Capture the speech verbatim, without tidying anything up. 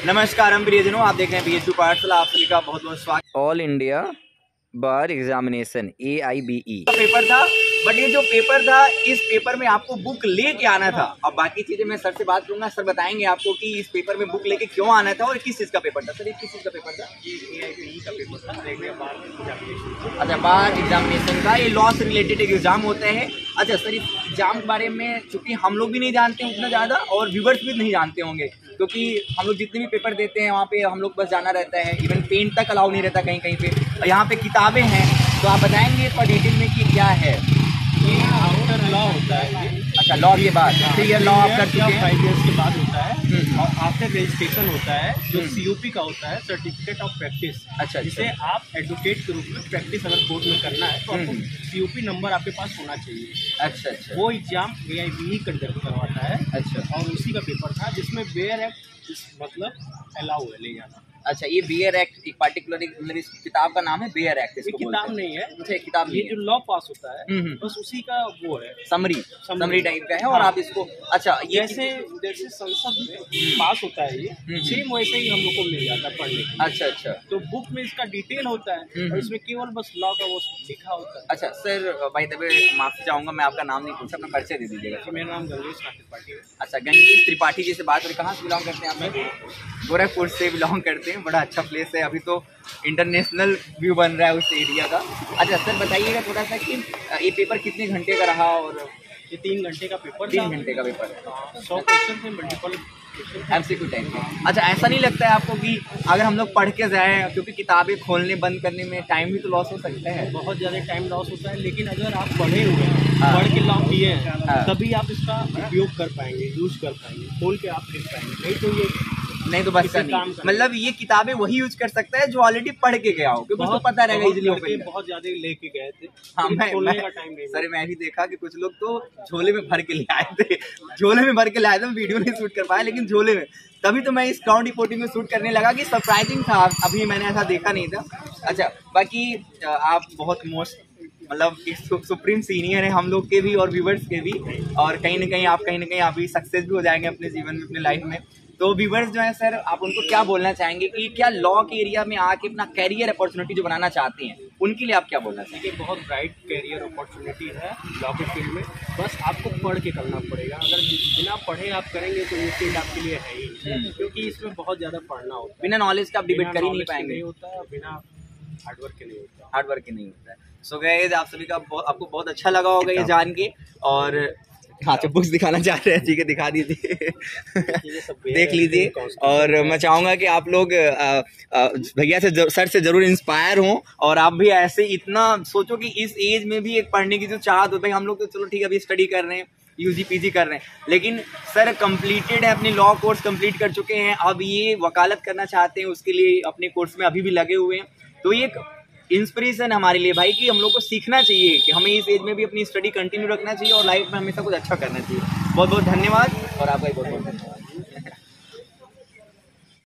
नमस्कार हम प्रियजनों, आप देख रहे हैं बी एच यू पाठशाला। आप सभी का बहुत बहुत स्वागत। All India bar examination A I B E paper था, बट ये जो पेपर था, इस पेपर में आपको बुक लेके आना था। अब बाकी चीजें मैं सर से बात करूंगा, सर बताएंगे आपको कि इस पेपर में बुक लेके क्यों आना था और किस चीज का पेपर था। सर, ये किस चीज का पेपर था? ये ए आई बी ई का पेपर था, बार एग्जामिनेशन। अच्छा, बार एग्जामिनेशन का ये लॉ से रिलेटेड एक एग्जाम होता है। अच्छा सर, इस एग्जाम के बारे में चूंकि हम लोग भी नहीं जानते हैं उतना ज़्यादा और व्यूवर्स भी नहीं जानते होंगे, क्योंकि हम लोग जितने भी पेपर देते हैं वहाँ पे हम लोग बस जाना रहता है, इवन पेन तक अलाउ नहीं रहता कहीं कहीं पे। और यहाँ पे किताबें हैं, तो आप बताएंगे पर डिटेल में कि क्या है। ये आफ्टर लॉ होता है ये। अच्छा, लॉ के बाद थ्री ईयर लॉ आप कर चुके हैं, फाइव ईयर्स के बाद होता है। और आफ्टर रजिस्ट्रेशन होता है जो सी यू पी का होता है, सर्टिफिकेट ऑफ प्रैक्टिस। अच्छा, जिसे आप एडवोकेट के रूप में प्रैक्टिस अगर कोर्ट में करना है तो आपको सी यू पी नंबर आपके पास होना चाहिए। अच्छा अच्छा, वो exam A I B E conduct करवाता है। अच्छा, और उसी का पेपर था जिसमें बेयर एक्ट मतलब अलाउ है ले जाना। अच्छा, ये बेयर एक्ट एक पार्टिकुलर मतलब इस किताब का नाम है बेयर एक्ट। ये किताब नहीं है, अच्छा, किताब ये जो लॉ पास होता है हम्म, हम्म। बस उसी का वो है, समरी समरी टाइप का है। और हाँ। आप इसको अच्छा ये जैसे जैसे संसद में पास होता है ये, सेम वैसे ही हम लोग को मिल जाता है पढ़ने के। अच्छा अच्छा, तो बुक में इसका डिटेल होता है और इसमें केवल बस लॉ का वो लिखा होता है। अच्छा सर, बाय द वे माफी चाहूंगा, मैं आपका नाम नहीं पूछा, मैं परिचय दे दीजिएगा। तो मेरा नाम गंगेश नाथ त्रिपाठी है। अच्छा, गंगेश त्रिपाठी जी से बात करें, कहाँ से बिलोंग करते हैं आप? गोरखपुर से बिलोंग करते हैं, बड़ा अच्छा प्लेस है, अभी तो इंटरनेशनल व्यू बन रहा है उस एरिया का। अच्छा सर, बताइएगा थोड़ा सा कि ये पेपर कितने घंटे का रहा? और ये तीन घंटे का पेपर, तीन घंटे का पेपर है, सौ क्वेश्चन थे, मल्टीपल एमसीक्यू टाइप के। अच्छा, ऐसा नहीं लगता है आपको कि अगर हम लोग पढ़ के जाएं, क्योंकि किताबें खोलने बंद करने में टाइम भी तो लॉस हो सकता है? बहुत ज़्यादा टाइम लॉस होता है, लेकिन अगर आप पढ़े हुए हैं, हाँ। पढ़ के लॉ किए हैं, हाँ। तभी आप इसका उपयोग कर पाएंगे, यूज कर पाएंगे, खोल के आप लिख पाएंगे। नहीं तो ये नहीं तो बस काम नहीं, मतलब ये किताबें वही यूज कर सकता है जो ऑलरेडी पढ़ के गया हो, क्योंकि उसको पता रहेगा इजीली ओपन कर। बहुत ज्यादा लेके गए थे। हाँ, मैं, खोलने मैं का टाइम नहीं। सर मैं भी देखा कि कुछ लोग तो झोले में भर के ले आए थे, झोले में भर के ले आए थे। वीडियो नहीं शूट कर पाया, लेकिन झोले में, तभी तो मैं इस ग्राउंड रिपोर्टिंग में शूट करने लगा कि सरप्राइजिंग था, अभी मैंने ऐसा देखा नहीं था। अच्छा, बाकी आप बहुत मोस्ट मतलब एक सुप्रीम सीनियर है हम लोग के भी और व्यूवर्स के भी, और कहीं ना कहीं आप कहीं ना कहीं अभी सक्सेस भी हो जाएंगे अपने जीवन में, अपने लाइफ में। तो व्यूवर्स जो है सर, आप उनको क्या बोलना चाहेंगे कि क्या लॉ के एरिया में आके अपना कैरियर अपॉर्चुनिटी जो बनाना चाहते हैं, उनके लिए आप क्या बोलना चाहेंगे? देखिए, बहुत ब्राइट कैरियर अपॉर्चुनिटी है लॉ के फील्ड में, बस आपको पढ़ के करना पड़ेगा। अगर बिना पढ़े आप करेंगे तो ये फील्ड आपके लिए है ही, क्योंकि इसमें बहुत ज़्यादा पढ़ना होता है। बिना नॉलेज का आप डिबेट कर ही नहीं पाएंगे। नहीं होता है, बिना हार्डवर्क के नहीं होता, हार्डवर्क के नहीं होता है। सो गाइस, आप सभी का बहुत, आपको बहुत अच्छा लगा होगा ये जान के। और हाँ, अच्छा, बुक्स दिखाना चाह रहे हैं, ठीक है, दिखा दीजिए देख लीजिए। और मैं चाहूँगा कि आप लोग भैया से जर, सर से जरूर इंस्पायर हों, और आप भी ऐसे इतना सोचो कि इस एज में भी एक पढ़ने की जो चाहत होता है। हम लोग तो चलो ठीक है, अभी स्टडी कर रहे हैं, यूजी पीजी कर रहे हैं, लेकिन सर कंप्लीटेड है, अपनी लॉ कोर्स कंप्लीट कर चुके हैं, अब ये वकालत करना चाहते हैं, उसके लिए अपने कोर्स में अभी भी लगे हुए हैं। तो ये एक इंस्पिरेशन है हमारे लिए भाई कि हम लोग को सीखना चाहिए कि हमें इस एज में भी अपनी स्टडी कंटिन्यू रखना चाहिए और लाइफ में हमेशा कुछ अच्छा करना चाहिए। बहुत बहुत धन्यवाद, और आपका बहुत बहुत धन्यवाद।